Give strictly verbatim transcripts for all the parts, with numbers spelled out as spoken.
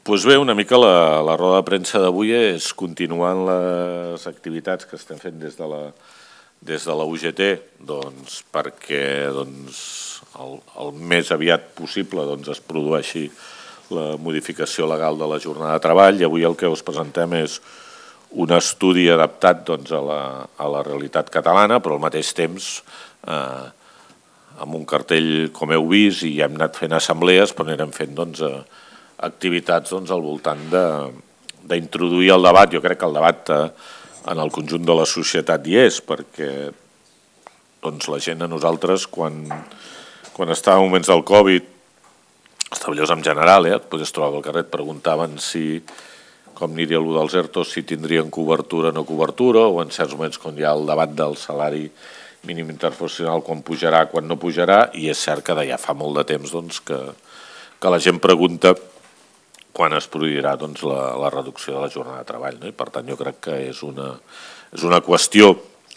Doncs bé, una mica la, la roda de premsa d'avui és continuant les activitats que estem fent des de la, des de la U G T, doncs, perquè doncs, el, el més aviat possible doncs, es produeixi la modificació legal de la jornada de treball, i avui el que us presentem és un estudi adaptat doncs, a, la, a la realitat catalana, però al mateix temps eh, amb un cartell, com heu vist, i hem anat fent assemblees, però anirem fent doncs, eh, activitats doncs, al voltant d'introduir el debat. Jo crec que el debat eh, en el conjunt de la societat hi és, perquè doncs, la gent a nosaltres, quan, quan estava en moments del Covid, els treballadors en general, eh, et podies trobar al carrer, et preguntaven si, com aniria allò dels ERTOs, si tindrien cobertura o no cobertura, o en certs moments quan hi ha el debat del salari mínim interprofessional, quan pujarà, quan no pujarà, i és cert que ja fa molt de temps doncs, que, que la gent pregunta quan es produirà doncs, la, la reducció de la jornada de treball. No? I per tant, jo crec que és una, és una qüestió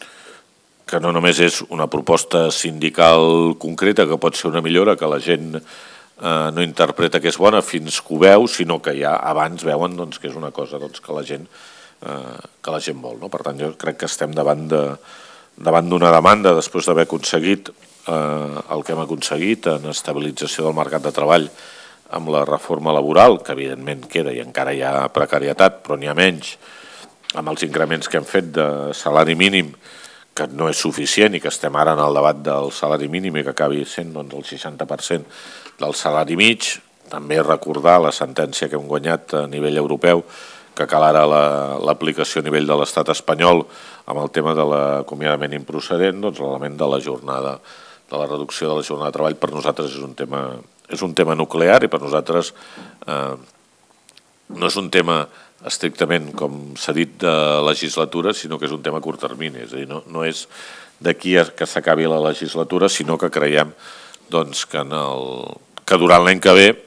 que no només és una proposta sindical concreta, que pot ser una millora, que la gent eh, no interpreta que és bona fins que ho veu, sinó que ja abans veuen doncs, que és una cosa doncs, que la gent, eh, que la gent vol. No? Per tant, jo crec que estem davant de davant d'una demanda, després d'haver aconseguit eh, el que hem aconseguit en estabilització del mercat de treball amb la reforma laboral, que evidentment queda i encara hi ha precarietat, però n'hi ha menys, amb els increments que hem fet de salari mínim, que no és suficient i que estem ara en el debat del salari mínim i que acabi sent doncs, el seixanta per cent del salari mig. També recordar la sentència que hem guanyat a nivell europeu, que cal ara l'aplicació a nivell de l'estat espanyol amb el tema de l'acomiadament improcedent, doncs l'element de la jornada, de la reducció de la jornada de treball, per nosaltres és un tema, és un tema nuclear, i per nosaltres eh, no és un tema estrictament, com s'ha dit, de legislatura, sinó que és un tema a curt termini. És a dir, no, no és d'aquí que s'acabi la legislatura, sinó que creiem doncs, que, en el, que durant l'any que ve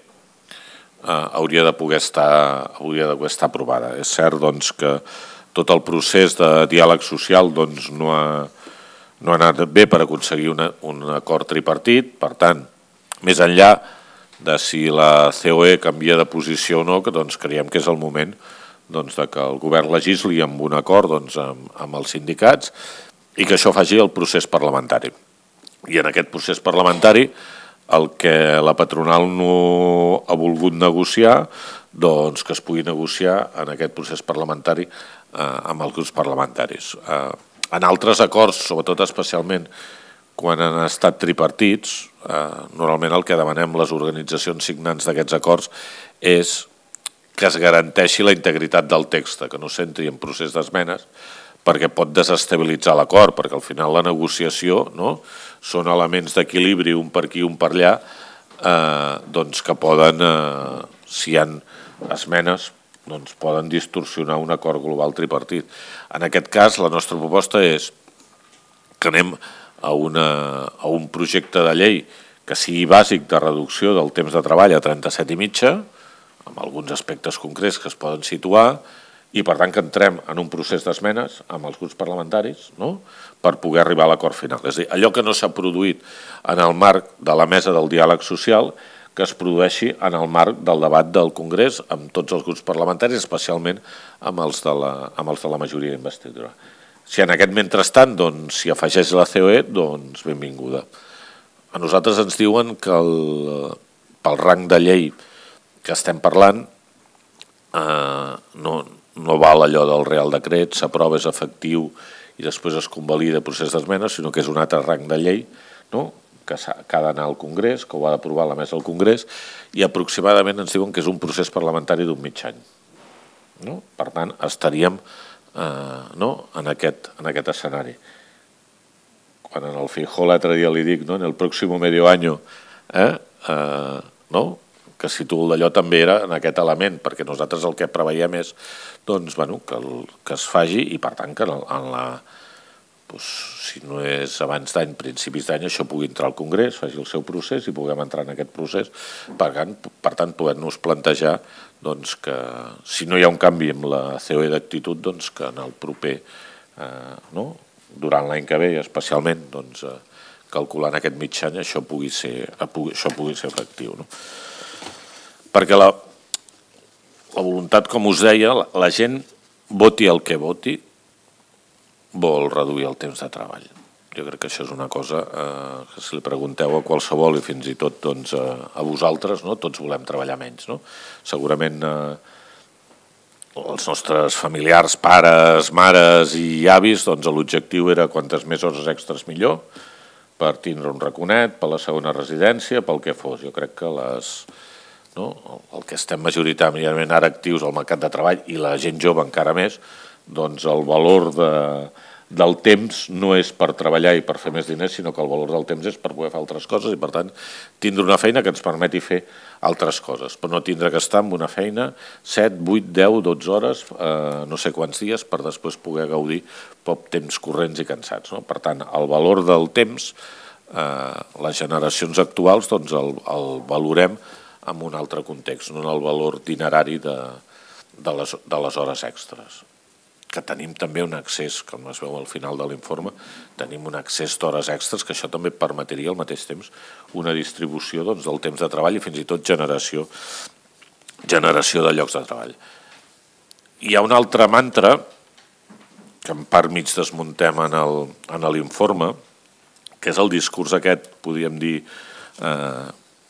Uh, hauria de poder estar, hauria de poder estar aprovada. És cert doncs, que tot el procés de diàleg social doncs, no, ha, no ha anat bé per aconseguir una, un acord tripartit. Per tant, més enllà de si la C O E canvia de posició o no, que doncs, creiem que és el moment doncs, de que el govern legisli amb un acord doncs, amb, amb els sindicats i que això faci el procés parlamentari. I en aquest procés parlamentari el que la patronal no ha volgut negociar, doncs que es pugui negociar en aquest procés parlamentari eh, amb els grups parlamentaris. Eh, en altres acords, sobretot especialment quan han estat tripartits, eh, normalment el que demanem les organitzacions signants d'aquests acords és que es garanteixi la integritat del text, que no s'entri en procés d'esmenes, perquè pot desestabilitzar l'acord, perquè al final la negociació no, són elements d'equilibri un per aquí, un per allà, eh, doncs que poden, eh, si hi ha esmenes, doncs poden distorsionar un acord global tripartit. En aquest cas, la nostra proposta és que anem a, una, a un projecte de llei que sigui bàsic de reducció del temps de treball a trenta-set i mitja, amb alguns aspectes concrets que es poden situar, i per tant que entrem en un procés d'esmenes amb els grups parlamentaris no? Per poder arribar a l'acord final. És a dir, allò que no s'ha produït en el marc de la mesa del diàleg social, que es produeixi en el marc del debat del Congrés amb tots els grups parlamentaris, especialment amb els de la, amb els de la majoria d'investidura. Si en aquest mentrestant doncs, s'hi afegeix la C O E, doncs benvinguda. A nosaltres ens diuen que el, pel rang de llei que estem parlant eh, no no val allò del Real Decret, s'aprova, és efectiu i després es convalida el procés d'esmenes, sinó que és un altre rang de llei no? que, que ha d'anar al Congrés, que ho ha d'aprovar la mesa del Congrés, i aproximadament ens diuen que és un procés parlamentari d'un mig any. No? Per tant, estaríem eh, no? en, aquest, en aquest escenari. Quan en el Feijóo l'altre dia li dic, no? en el pròxim medio año, eh? Eh, no? que situo d'allò també era en aquest element, perquè nosaltres el que preveiem és doncs, bueno, que, el, que es faci i per tant que en, en la, doncs, si no és abans d'any, principis d'any, això pugui entrar al Congrés, faci el seu procés i puguem entrar en aquest procés, per tant, per tant poder-nos plantejar doncs, que si no hi ha un canvi amb la C O E d'actitud, doncs, que en el proper, eh, no? durant l'any que ve, especialment, doncs, eh, calculant aquest mig any, això pugui ser, això pugui ser efectiu. No? Perquè la, la voluntat, com us deia, la gent voti el que voti, vol reduir el temps de treball. Jo crec que això és una cosa eh, que si li pregunteu a qualsevol i fins i tot doncs, a, a vosaltres, no? Tots volem treballar menys. No? Segurament eh, els nostres familiars, pares, mares i avis, doncs, l'objectiu era quantes més hores extres millor, per tindre un raconet, per la segona residència, pel que fos. Jo crec que les, no? el que estem majoritàriament ara actius al mercat de treball i la gent jove encara més, doncs el valor de, del temps no és per treballar i per fer més diners, sinó que el valor del temps és per poder fer altres coses i, per tant, tindre una feina que ens permeti fer altres coses, però no tindre que estar en una feina set, vuit, deu, dotze hores, eh, no sé quants dies, per després poder gaudir poc temps corrents i cansats. No? Per tant, el valor del temps, eh, les generacions actuals, doncs el, el valorem en un altre context, no en el valor dinerari de, de, les, de les hores extres. Que tenim també un accés, com es veu al final de l'informe, tenim un accés d'hores extres, que això també permetria al mateix temps una distribució doncs, del temps de treball i fins i tot generació, generació de llocs de treball. Hi ha un altre mantra, que en part mig desmuntem en l'informe, que és el discurs aquest, podríem dir, eh,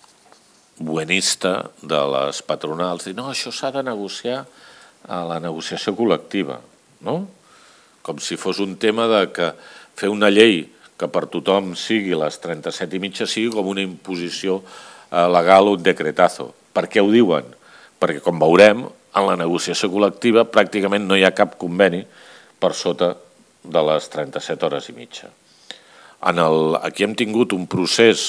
buenista de les patronals, dir, no, això s'ha de negociar a la negociació col·lectiva. No? Com si fos un tema de que fer una llei que per tothom sigui les trenta-set i mitja sigui com una imposició legal o un decretazo. Per què ho diuen? Perquè, com veurem, en la negociació col·lectiva pràcticament no hi ha cap conveni per sota de les trenta-set hores i mitja. En el, aquí hem tingut un procés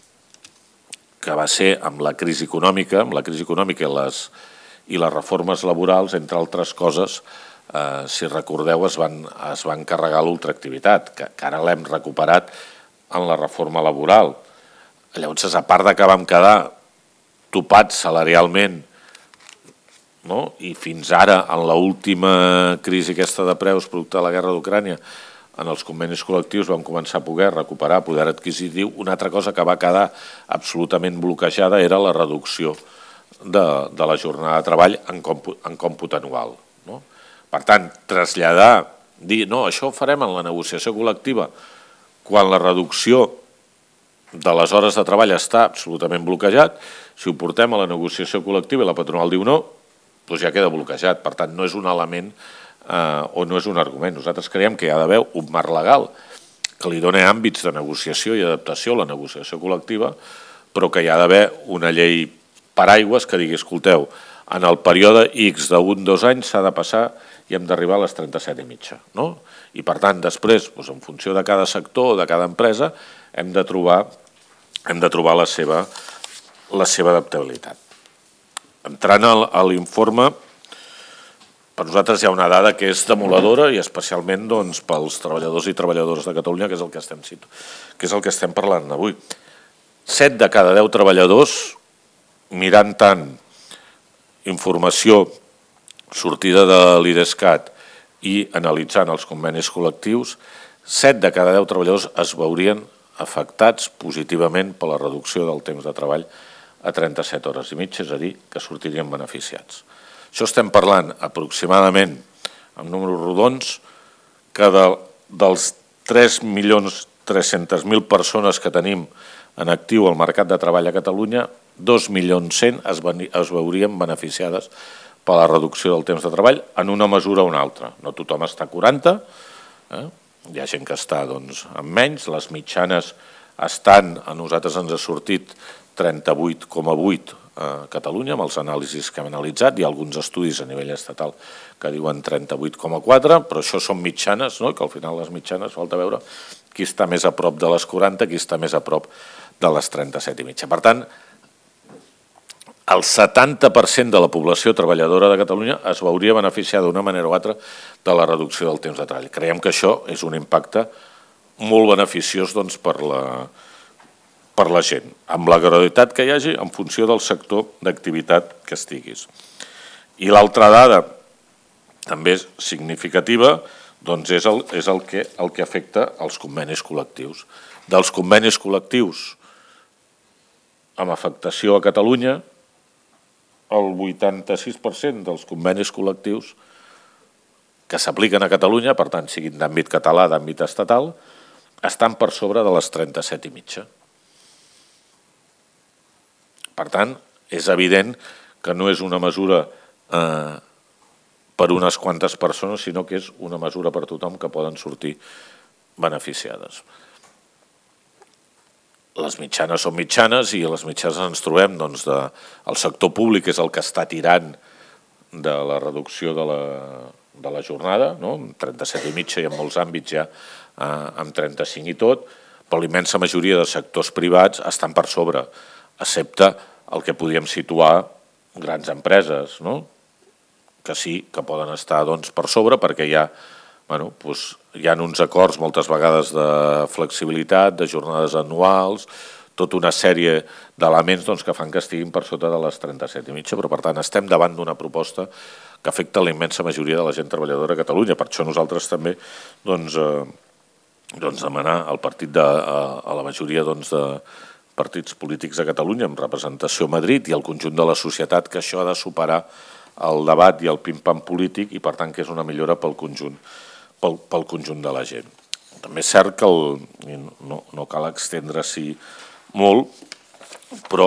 que va ser amb la crisi econòmica, amb la crisi econòmica i les, i les reformes laborals, entre altres coses. Uh, si recordeu, es van, es van carregar l'ultraactivitat, que, que ara l'hem recuperat en la reforma laboral. Llavors, a part de que vam quedar topats salarialment, no? I fins ara, en l'última crisi aquesta de preus producte de la guerra d'Ucrània, en els convenis col·lectius vam començar a poder recuperar poder adquisitiu. Una altra cosa que va quedar absolutament bloquejada era la reducció de, de la jornada de treball en còmput, en còmput anual. No? Per tant, traslladar, dir, no, això ho farem en la negociació col·lectiva, quan la reducció de les hores de treball està absolutament bloquejat, si ho portem a la negociació col·lectiva i la patronal diu no, doncs ja queda bloquejat. Per tant, no és un element eh, o no és un argument. Nosaltres creiem que hi ha d'haver un marc legal que li doni àmbits de negociació i adaptació a la negociació col·lectiva, però que hi ha d'haver una llei paraigües que digui, escolteu, en el període X d'un o dos anys s'ha de passar i hem d'arribar a les trenta-set i mitja. No? I per tant, després, doncs, en funció de cada sector o de cada empresa, hem de trobar, hem de trobar la seva, la seva adaptabilitat. Entrant a l'informe, per nosaltres hi ha una dada que és demoledora i especialment doncs, pels treballadors i treballadores de Catalunya, que és el que estem, que és el que estem parlant avui. Set de cada deu treballadors, mirant tant informació sortida de l'IDESCAT i analitzant els convenis col·lectius, set de cada deu treballadors es veurien afectats positivament per la reducció del temps de treball a trenta-set hores i mitja, és a dir, que sortirien beneficiats. Això estem parlant aproximadament, amb números rodons, que de, dels tres milions tres-centes mil persones que tenim en actiu al mercat de treball a Catalunya, dos milions cent es, es veurien beneficiades per la reducció del temps de treball en una mesura o una altra. No tothom està a quaranta, eh? Hi ha gent que està doncs, amb menys, les mitjanes estan, a nosaltres ens ha sortit trenta-vuit coma vuit a Catalunya, amb els anàlisis que hem analitzat, hi ha alguns estudis a nivell estatal que diuen trenta-vuit coma quatre, però això són mitjanes, no? Que al final les mitjanes falta veure qui està més a prop de les quaranta, qui està més a prop de les trenta-set i mitja. Per tant, el setanta per cent de la població treballadora de Catalunya es veuria beneficiada d'una manera o altra de la reducció del temps de treball. Creiem que això és un impacte molt beneficiós doncs, per, la, per la gent, amb la gradualitat que hi hagi en funció del sector d'activitat que estiguis. I l'altra dada, també significativa, doncs és, el, és el, que, el que afecta els convenis col·lectius. Dels convenis col·lectius amb afectació a Catalunya, el vuitanta-sis per cent dels convenis col·lectius que s'apliquen a Catalunya, per tant, siguin d'àmbit català, d'àmbit estatal, estan per sobre de les trenta-set i mitja. Per tant, és evident que no és una mesura eh, per unes quantes persones, sinó que és una mesura per tothom que poden sortir beneficiades. Les mitjanes són mitjanes i a les mitjanes ens trobem, doncs, de, el sector públic és el que està tirant de la reducció de la, de la jornada, no? trenta-set i mitja i en molts àmbits ja eh, amb trenta-cinc i tot, però la immensa majoria de sectors privats estan per sobre, excepte el que podíem situar grans empreses, no? Que sí, que poden estar doncs, per sobre perquè hi ha, bueno, doncs, hi ha uns acords moltes vegades de flexibilitat, de jornades anuals, tota una sèrie d'elements doncs, que fan que estiguin per sota de les trenta-set i mitja, però per tant estem davant d'una proposta que afecta la immensa majoria de la gent treballadora a Catalunya. Per això nosaltres també doncs, eh, doncs demanar al partit de, a, a la majoria doncs, de partits polítics a Catalunya amb representació a Madrid i al conjunt de la societat que això ha de superar el debat i el pim-pam polític i per tant que és una millora pel conjunt, pel, pel conjunt de la gent. També és cert que el, no, no cal estendre-s'hi molt, però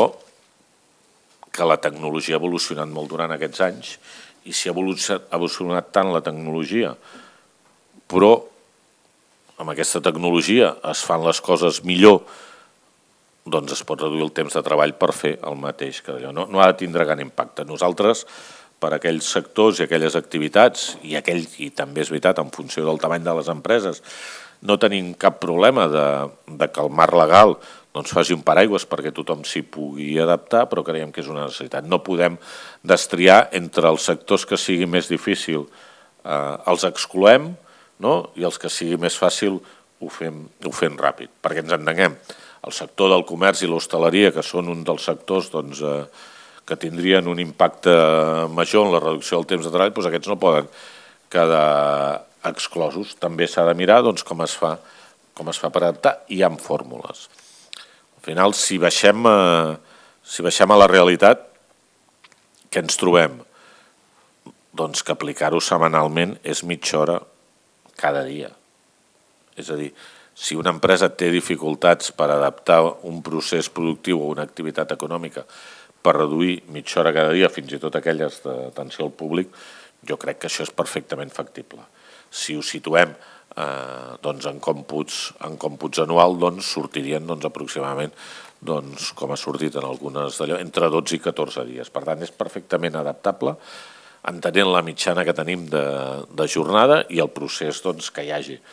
que la tecnologia ha evolucionat molt durant aquests anys i si ha evolucionat tant la tecnologia, però amb aquesta tecnologia es fan les coses millor, doncs es pot reduir el temps de treball per fer el mateix que allò. No, no ha de tindre gran impacte. Nosaltres, per a aquells sectors i aquelles activitats, i, aquell, i també és veritat, en funció del tamany de les empreses, no tenim cap problema de, de que el marc legal doncs, faci un paraigües perquè tothom s'hi pugui adaptar, però creiem que és una necessitat. No podem destriar entre els sectors que sigui més difícil, eh, els excloem, no? I els que sigui més fàcil ho fem, ho fem ràpid, perquè ens entenguem. El sector del comerç i l'hostaleria, que són un dels sectors doncs, eh, que tindrien un impacte major en la reducció del temps de treball, doncs aquests no poden quedar exclosos. També s'ha de mirar doncs, com es fa, com es fa per adaptar i amb fórmules. Al final, si baixem, a, si baixem a la realitat, què ens trobem? Doncs que aplicar-ho setmanalment és mitja hora cada dia. És a dir, si una empresa té dificultats per adaptar un procés productiu o una activitat econòmica per reduir mitja hora cada dia, fins i tot aquelles d'atenció al públic, jo crec que això és perfectament factible. Si ho situem eh, doncs en, còmputs, en còmputs anual, doncs sortirien doncs, aproximadament, doncs, com ha sortit en algunes d'allò, entre dotze i catorze dies. Per tant, és perfectament adaptable, entenent la mitjana que tenim de, de jornada i el procés doncs, que hi hagi.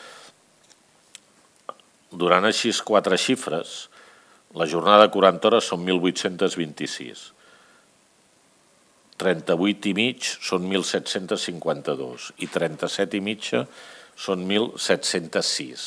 Durant així quatre xifres, la jornada de quaranta hores són mil vuit-cents vint-i-sis. trenta-vuit i mig són mil set-cents cinquanta-dos i trenta-set i mitja són mil set-cents sis.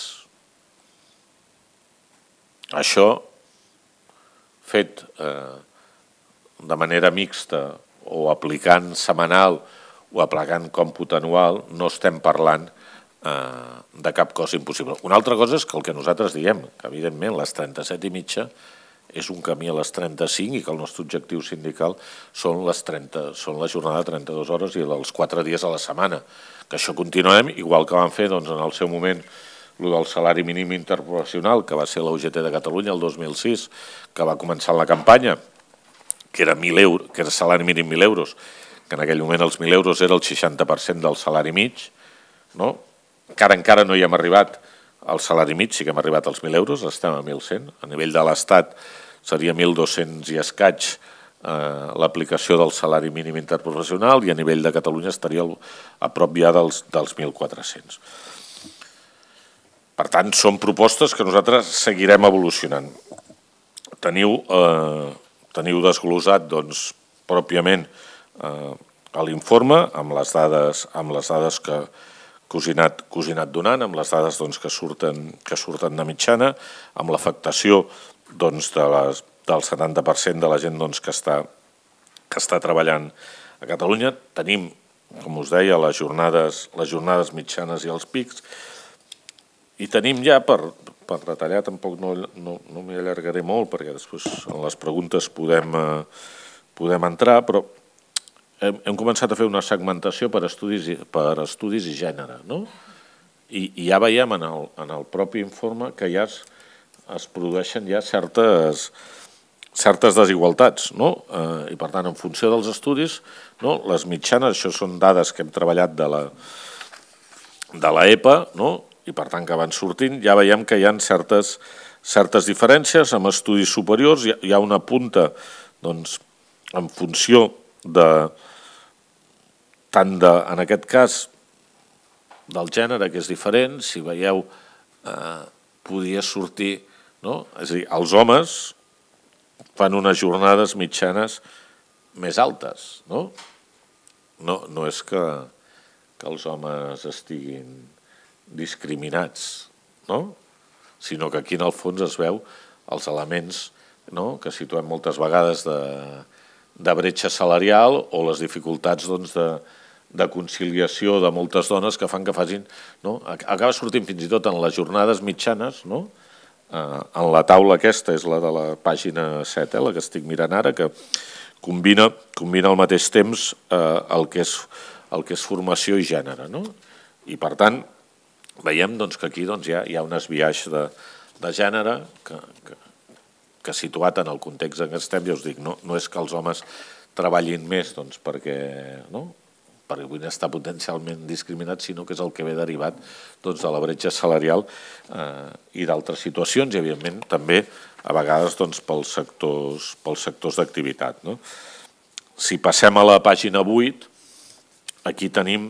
Això, fet eh, de manera mixta o aplicant setmanal o aplicant còmput anual, no estem parlant de cap cosa impossible. Una altra cosa és que el que nosaltres diem, que evidentment les trenta-set i mitja és un camí a les trenta-cinc i que el nostre objectiu sindical són, les trenta, són la jornada de trenta-dues hores i els quatre dies a la setmana. Que això continuem, igual que vam fer doncs, en el seu moment el del salari mínim interprofessional, que va ser la U G T de Catalunya el dos mil sis, que va començar la campanya, que era mil euros, que era salari mínim mil euros, que en aquell moment els mil euros era el seixanta per cent del salari mig, no? Encara encara no hi hem arribat al salari mig, sí que hem arribat als mil euros, estem a mil cent. A nivell de l'Estat seria mil dos-cents i escaig eh, l'aplicació del salari mínim interprofessional i a nivell de Catalunya estaria a prop ja dels, dels mil quatre-cents. Per tant, són propostes que nosaltres seguirem evolucionant. Teniu, eh, teniu desglosat doncs, pròpiament eh, l'informe amb les dades, amb les dades que que us he anat, que us he anat donant, amb les dades doncs, que, surten, que surten de mitjana, amb l'afectació doncs, de les, del setanta per cent de la gent doncs, que, està, que està treballant a Catalunya. Tenim, com us deia, les jornades, les jornades mitjanes i els pics, i tenim ja, per, per retallar, tampoc no, no, no m'hi allargaré molt, perquè després en les preguntes podem, eh, podem entrar, però hem, hem començat a fer una segmentació per estudis, per estudis i gènere, no? I, i ja veiem en el, en el propi informe que ja es, es produeixen ja certes, certes desigualtats, no? Eh, I per tant, en funció dels estudis, no? Les mitjanes, això són dades que hem treballat de la, de la E P A, no? I per tant que van sortint, ja veiem que hi ha certes, certes diferències. Amb estudis superiors hi ha, hi ha una punta, doncs, en funció de, tant de, en aquest cas, del gènere, que és diferent. Si veieu, eh, podia sortir, no? És a dir, els homes fan unes jornades mitjanes més altes, no? No, no és que, que els homes estiguin discriminats, no? Sinó que aquí en el fons es veu els elements, no? Que situem moltes vegades de, de bretxa salarial o les dificultats, doncs, de, de conciliació de moltes dones que fan que facin, no? Acaba sortint fins i tot en les jornades mitjanes, no? Eh, en la taula aquesta, és la de la pàgina set, eh, la que estic mirant ara, que combina, combina al mateix temps eh, el, que és, el que és formació i gènere, no? I per tant, veiem, doncs, que aquí, doncs, hi ha, hi ha un esbiaix de, de gènere que, que, que situat en el context en què estem, ja us dic, no, no és que els homes treballin més, doncs, perquè, no? perquè vull estar potencialment discriminats, sinó que és el que ve derivat, doncs, de la bretxa salarial eh, i d'altres situacions, i evidentment també a vegades, doncs, pels sectors, pels sectors d'activitat, no? Si passem a la pàgina vuit, aquí tenim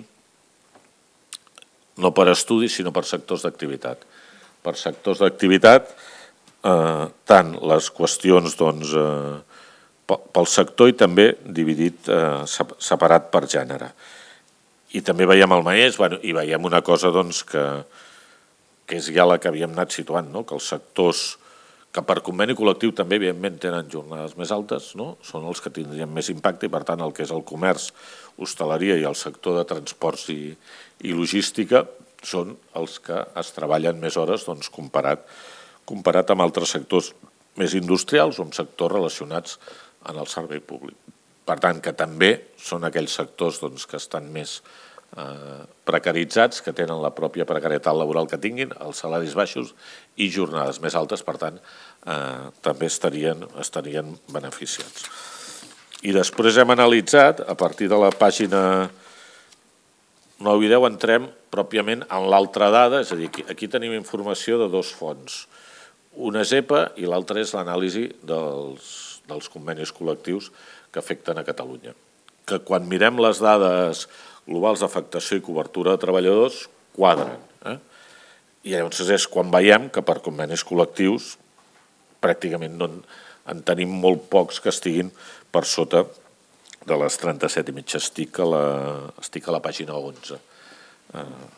no per estudis, sinó per sectors d'activitat. Per sectors d'activitat, eh, tant les qüestions, doncs, eh, pel sector i també dividit, eh, separat per gènere. I també veiem el maeix, bueno, i veiem una cosa, doncs, que, que és ja la que havíem anat situant, no? Que els sectors que per conveni col·lectiu també, evidentment, tenen jornades més altes, no? Són els que tindrien més impacte i, per tant, el que és el comerç, hostaleria i el sector de transports i, i logística són els que es treballen més hores, doncs, comparat, comparat amb altres sectors més industrials o amb sectors relacionats en el servei públic. Per tant, que també són aquells sectors, doncs, que estan més eh, precaritzats, que tenen la pròpia precarietat laboral que tinguin, els salaris baixos i jornades més altes, per tant, eh, també estarien, estarien beneficiats. I després hem analitzat, a partir de la pàgina nou i deu, entrem pròpiament en l'altra dada, és a dir, aquí, aquí tenim informació de dos fonts. Una és E P A i l'altra és l'anàlisi dels, dels convenis col·lectius que afecten a Catalunya. Que quan mirem les dades globals d'afectació i cobertura de treballadors, quadren. Eh? I llavors és quan veiem que per convenis col·lectius pràcticament no en, en tenim molt pocs que estiguin per sota de les trenta-set i mitja. Estic a la, estic a la pàgina onze. Eh,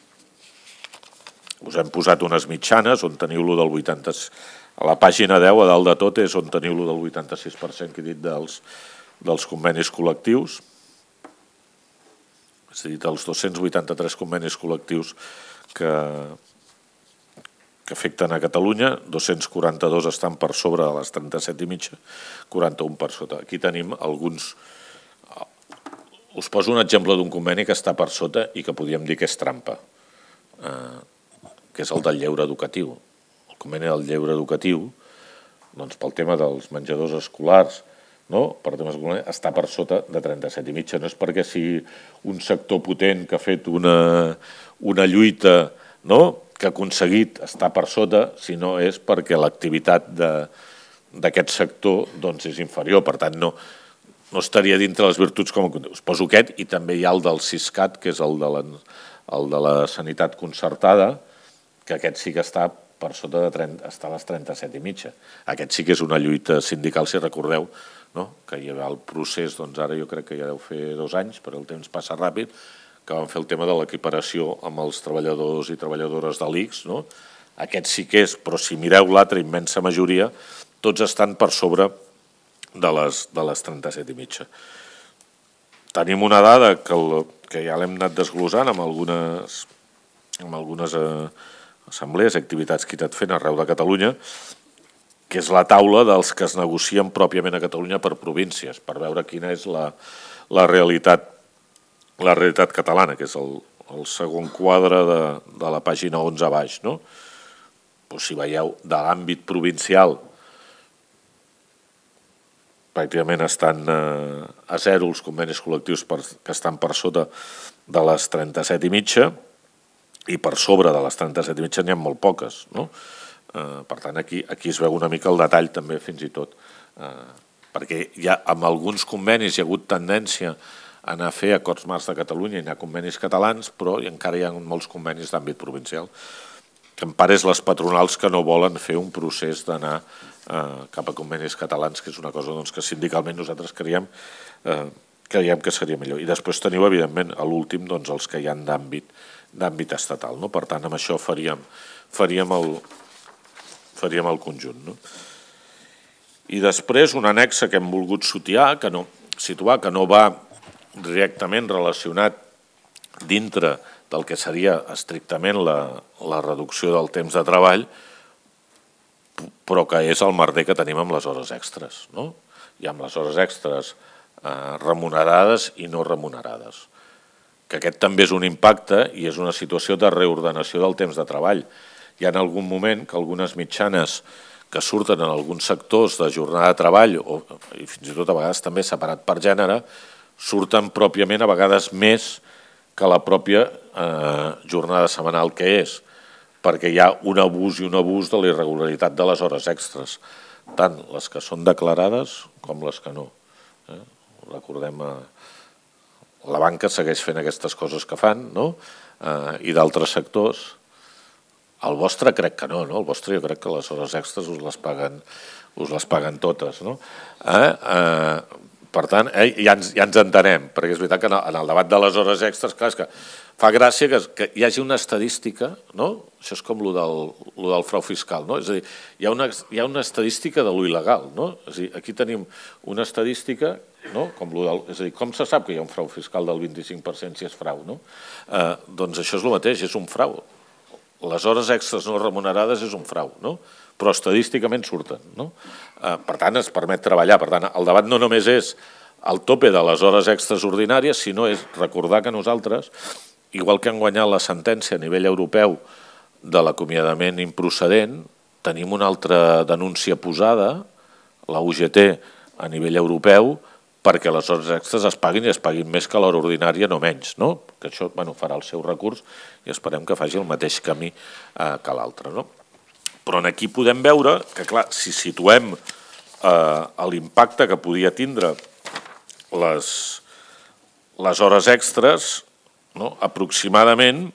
us hem posat unes mitjanes on teniu lo del vuitanta... A la pàgina deu, a dalt de tot, és on teniu lo del vuitanta-sis per cent que he dit dels, dels convenis col·lectius. És a dir, dels dos-cents vuitanta-tres convenis col·lectius que, que afecten a Catalunya, dos-cents quaranta-dos estan per sobre de les trenta-set i mitja, quaranta-un per sota. Aquí tenim alguns... Us poso un exemple d'un conveni que està per sota i que podríem dir que és trampa, eh, que és el del lleure educatiu. El conveni del lleure educatiu, doncs pel tema dels menjadors escolars, no? Per temes escolars, està per sota de trenta-set i mitja. No és perquè sigui un sector potent que ha fet una, una lluita, no? Que ha aconseguit estar per sota, sinó és perquè l'activitat d'aquest sector, doncs, és inferior. Per tant, no... no estaria dintre les virtuts com a... Us poso aquest i també hi ha el del Siscat, que és el de la, el de la sanitat concertada, que aquest sí que està per sota de trenta, està a les trenta-set i mitja. Aquest sí que és una lluita sindical, si recordeu, no? Que hi ha el procés, doncs ara jo crec que ja deu fer dos anys, però el temps passa ràpid, que van fer el tema de l'equiparació amb els treballadors i treballadores de l'I C S, no? Aquest sí que és, però si mireu l'altra immensa majoria, tots estan per sobre de les, de les trenta-set i mitja. Tenim una dada que, el, que ja l'hem anat desglosant amb algunes, amb algunes eh, assemblees, activitats que he anat fent arreu de Catalunya, que és la taula dels que es negocien pròpiament a Catalunya per províncies, per veure quina és la, la, realitat, la realitat catalana, que és el, el segon quadre de, de la pàgina onze a baix. No? Pues si veieu, de l'àmbit provincial, pràcticament estan eh, a zero els convenis col·lectius per, que estan per sota de les trenta-set i mitja, i per sobre de les trenta-set i mitja n'hi ha molt poques. No? Eh, per tant, aquí, aquí es veu una mica el detall també, fins i tot. Eh, perquè ja amb alguns convenis hi ha hagut tendència a anar a fer acords marcs de Catalunya, hi ha convenis catalans, però encara hi ha molts convenis d'àmbit provincial, que en part és les patronals que no volen fer un procés d'anar eh, cap a convenis catalans, que és una cosa doncs, que sindicalment nosaltres creiem, eh, creiem que seria millor. I després teniu, evidentment, a l'últim, doncs, els que hi ha d'àmbit d'àmbit estatal. No? Per tant, amb això faríem, faríem, el, faríem el conjunt. No? I després, un annexe que hem volgut situar, que no, situar, que no va directament relacionat dintre del que seria estrictament la, la reducció del temps de treball, però que és el merder que tenim amb les hores extres. No? I amb les hores extres eh, remunerades i no remunerades. Que aquest també és un impacte i és una situació de reordenació del temps de treball. Hi ha en algun moment que algunes mitjanes que surten en alguns sectors de jornada de treball, o, i fins i tot a vegades també separat per gènere, surten pròpiament a vegades més que la pròpia eh, jornada setmanal que és, perquè hi ha un abús i un abús de la irregularitat de les hores extres, tant les que són declarades com les que no. Eh? Recordem, eh, la banca segueix fent aquestes coses que fan, no? eh, i d'altres sectors. El vostre crec que no, no? El vostre jo crec que les hores extres us les paguen, us les paguen totes. No? Eh? Eh, Per tant, eh, ja, ens, ja ens entenem, perquè és veritat que en el debat de les hores extres, clar, és que fa gràcia que, que hi hagi una estadística, no? Això és com lo del, lo del frau fiscal, no? És a dir, hi ha una, hi ha una estadística de lo il·legal, no? És a dir, aquí tenim una estadística, no? Com lo del, és a dir, com se sap que hi ha un frau fiscal del vint-i-cinc per cent si és frau, no? Eh, doncs això és el mateix, és un frau. Les hores extres no remunerades és un frau, no? Però estadísticament surten. No? Eh, per tant, es permet treballar. Per tant, el debat no només és el tope de les hores extres ordinàries, sinó és recordar que nosaltres, igual que han guanyat la sentència a nivell europeu de l'acomiadament improcedent, tenim una altra denúncia posada, la U G T a nivell europeu, perquè les hores extres es paguin i es paguin més que l'hora ordinària, no menys. No? Que això bueno, farà el seu recurs i esperem que faci el mateix camí eh, que l'altre. No? Però aquí podem veure que, clar, si situem eh, l'impacte que podia tindre les, les hores extres, no? Aproximadament,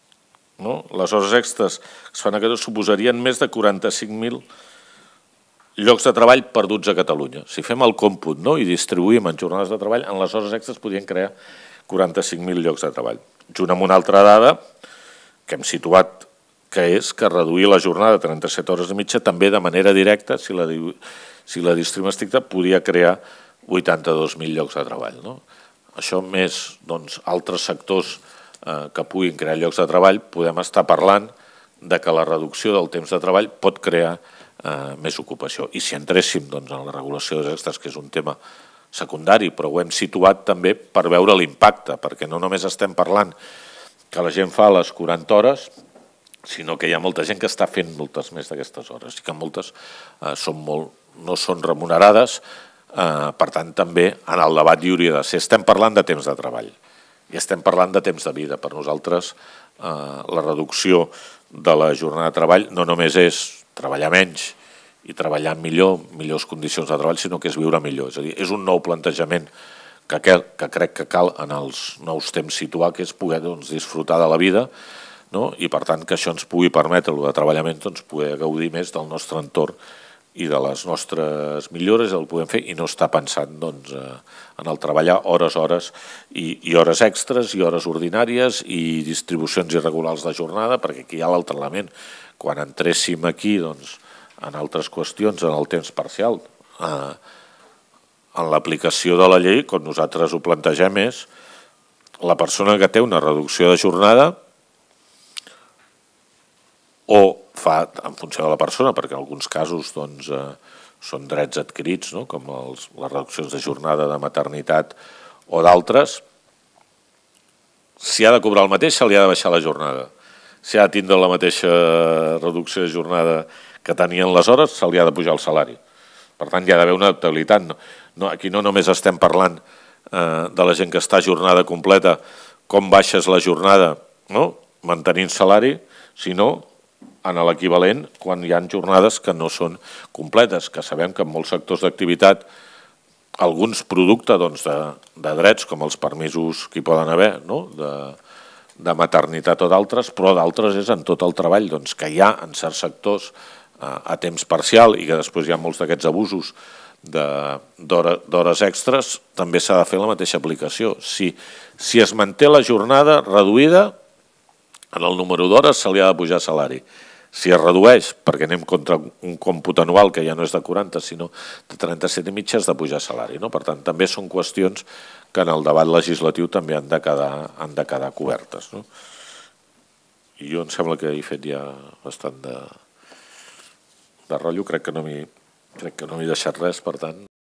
no? Les hores extres que es fan a Catalunya suposarien més de quaranta-cinc mil llocs de treball perduts a Catalunya. Si fem el còmput, no? I distribuïm en jornades de treball, en les hores extres podien crear quaranta-cinc mil llocs de treball. Junt amb una altra dada que hem situat, que és que reduir la jornada a trenta-set hores i mitja també de manera directa, si la, si la distribuïm estricta, podia crear vuitanta-dos mil llocs de treball. No? Això més doncs, altres sectors eh, que puguin crear llocs de treball, podem estar parlant de que la reducció del temps de treball pot crear eh, més ocupació. I si entréssim doncs, en la regulació dels extras, que és un tema secundari, però ho hem situat també per veure l'impacte, perquè no només estem parlant que la gent fa les quaranta hores, sinó que hi ha molta gent que està fent moltes més d'aquestes hores i que moltes eh, són molt, no són remunerades, eh, per tant també en el debat hi hauria de ser. Estem parlant de temps de treball i estem parlant de temps de vida. Per nosaltres eh, la reducció de la jornada de treball no només és treballar menys i treballar en millor, millors condicions de treball, sinó que és viure millor. És a dir, és un nou plantejament que, que crec que cal en els nous temps situar, que és poder doncs, disfrutar de la vida, no? I per tant que això ens pugui permetre el de treballament doncs, poder gaudir més del nostre entorn i de les nostres millores, el podem fer i no estar pensant doncs, en el treballar hores, hores i, i hores extres i hores ordinàries i distribucions irregulars de jornada, perquè aquí hi ha l'altre element. Quan entréssim aquí doncs, en altres qüestions, en el temps parcial, eh, en l'aplicació de la llei, com nosaltres ho plantegem és la persona que té una reducció de jornada o fa en funció de la persona, perquè en alguns casos doncs, eh, són drets adquirits, no? Com els, les reduccions de jornada de maternitat o d'altres. Si ha de cobrar el mateix, se li ha de baixar la jornada. Si ha de tindre la mateixa reducció de jornada que tenien les hores, se li ha de pujar el salari. Per tant, hi ha d'haver una adaptabilitat. No, no, aquí no només estem parlant eh, de la gent que està a jornada completa, com baixes la jornada, no? Mantenint salari, sinó en l'equivalent quan hi ha jornades que no són completes, que sabem que en molts sectors d'activitat alguns productes doncs, de, de drets, com els permisos que hi poden haver, no? de, de maternitat o d'altres, però d'altres és en tot el treball doncs, que hi ha en certs sectors eh, a temps parcial i que després hi ha molts d'aquests abusos d'hores extres, també s'ha de fer la mateixa aplicació. Si, si es manté la jornada reduïda, en el número d'hores se li ha de pujar salari. Si es redueix, perquè anem contra un còmput anual que ja no és de quaranta, sinó de trenta-set i mig, has de pujar salari. No? Per tant, també són qüestions que en el debat legislatiu també han de quedar, han de quedar cobertes. No? I jo em sembla que he fet ja bastant de, de rotllo, crec que no m'hi crec que no m'he deixat res, per tant...